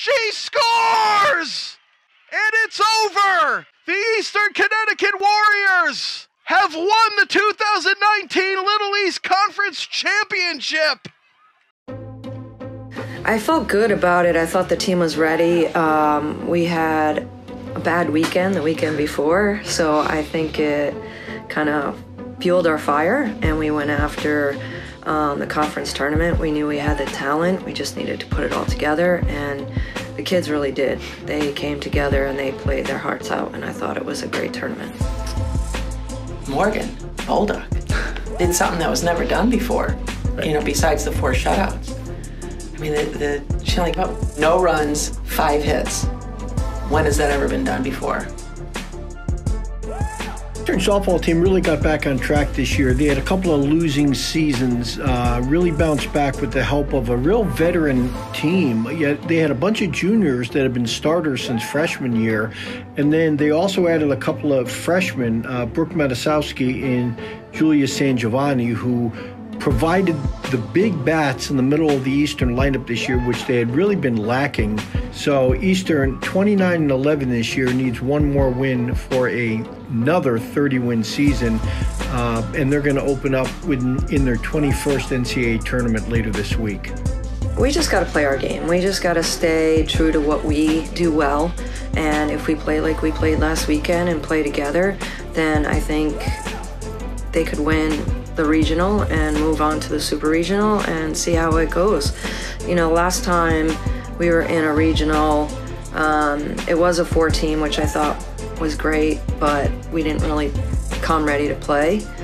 She scores! And it's over! The Eastern Connecticut Warriors have won the 2019 Little East Conference Championship! I felt good about it. I thought the team was ready. We had a bad weekend the weekend before, so I think it kind of fueled our fire, and we went after the conference tournament. We knew we had the talent. We just needed to put it all together, and the kids really did. They came together and they played their hearts out, and I thought it was a great tournament. Morgan Bolduk did something that was never done before, you know, besides the 4 shutouts. I mean, she only got no runs, 5 hits. When has that ever been done before? The softball team really got back on track this year. They had a couple of losing seasons, really bounced back with the help of a real veteran team. Yet they had a bunch of juniors that have been starters since freshman year. And then they also added a couple of freshmen, Brooke Matasowski and Julia San Giovanni, who provided the big bats in the middle of the Eastern lineup this year, which they had really been lacking. So Eastern, 29-11 this year, needs one more win for another 30-win season, and they're going to open up in their 21st NCAA tournament later this week. We just got to play our game. We just got to stay true to what we do well, and if we play like we played last weekend and play together, then I think they could win the regional and move on to the super regional and see how it goes. You know, last time we were in a regional, it was a 4-team, which I thought was great, but we didn't really come ready to play.